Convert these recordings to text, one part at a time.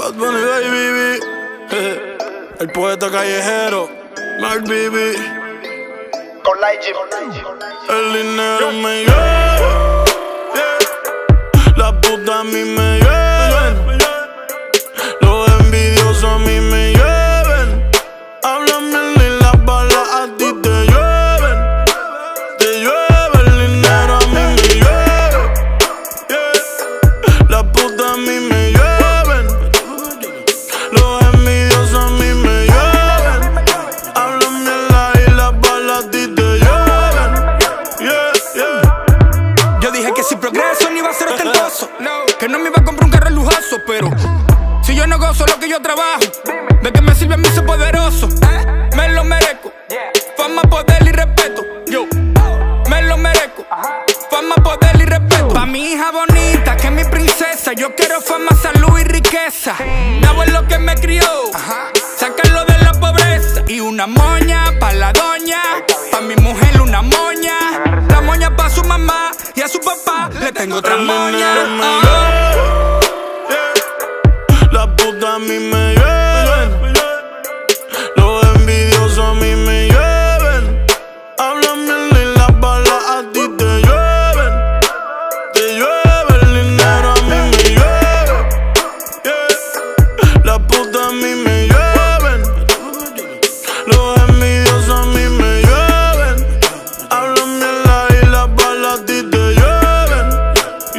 Bad Bunny, baby. El poeta callejero, Mark Bibi. Con Laiji. El dinero me lleva, la puta a mí me llevan, los envidiosos a mí me llevan. Hablan bien y las balas a ti te llueven. Te llueve el dinero a mí me lleva, la puta a mí me llevan, los envidiosos a mí me llevan. Hablan bien y las balas a ti te llueven. Yo dije que si progreso ni iba a ser ostentoso, que no me iba a comprar un carro lujoso, pero si yo no gozo lo que yo trabajo, ¿de qué me sirve mi ser poderoso? Me lo merezco, fama, poder y respeto. Yo me lo merezco, fama, poder y respeto. Pa' mi hija bonita, que es mi princesa, yo quiero fama, salud y riqueza. Mi abuelo que me crió, sacarlo de la pobreza. Y una moña pa' la doña, pa' mi mujer una moña. La moña pa' su mamá y a su papá le tengo otra moña. La puta a mí me llevan, los envidiosos a mí me llevan. Hablan bien y las balas a ti te llueven. Te llueve el dinero a mí me lleva, la puta a mí me llevan, los envidiosos a mí me llevan. Hablan bien y las balas a ti te llueven.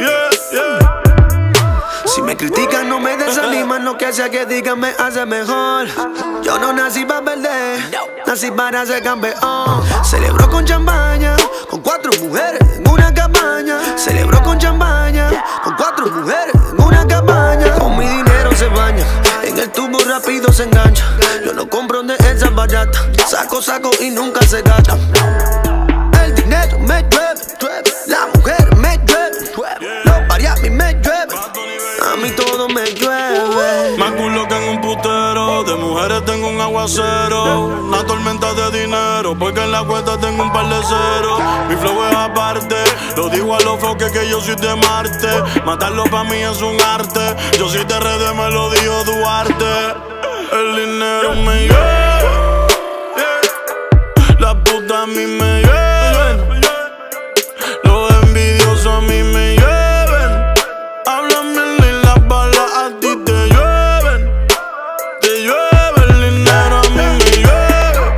Si me critican no me desaniman, lo que sea que digan me hace mejor. Yo no nací para perder, nací para ser campeón. Celebro con champaña, con 4 mujeres en una cabaña. Celebro con champaña, con 4 mujeres en una cabaña. Con mi dinero se baña, en el tubo rápido se engancha. Yo no compro de esas baratas, saco y nunca se gasta. El dinero me llueve, la mujer me llueve, los variamis me llueven, a mí todo me llueve. Más culo que en un putero, de mujeres tengo un aguacero, una tormenta de dinero, porque en la cuenta tengo un par de ceros. Mi flow es aparte, lo digo a los foques que yo soy de Marte. Matarlo pa' mí es un arte, yo soy de RD, me lo dijo Duarte. El dinero me lleva, la puta a mí me llevan, los envidiosos a mí me llevan. Hablan bien y las balas a ti te llueven. Te llueve el dinero a mí me lleva,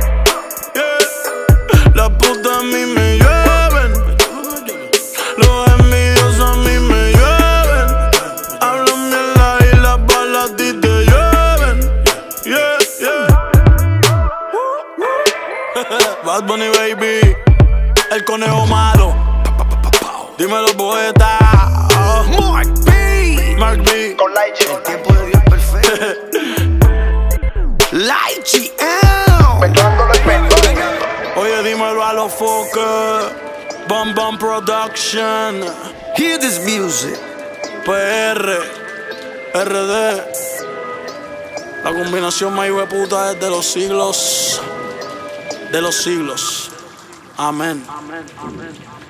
la puta a mí me llevan, los envidiosos a mí me llevan. Hablan bien y las balas a ti te llueven. Bad Bunny, baby, el conejo malo. Dímelo, poeta. Mark B. Con Laiji. El tiempo de Dios perfecto. Laiji, Mezclando el pelo. Oye, dímelo a los foques. Bum Bum Production. hear this music. PR, RD. La combinación más hijueputa es de los siglos. De los siglos. Amén.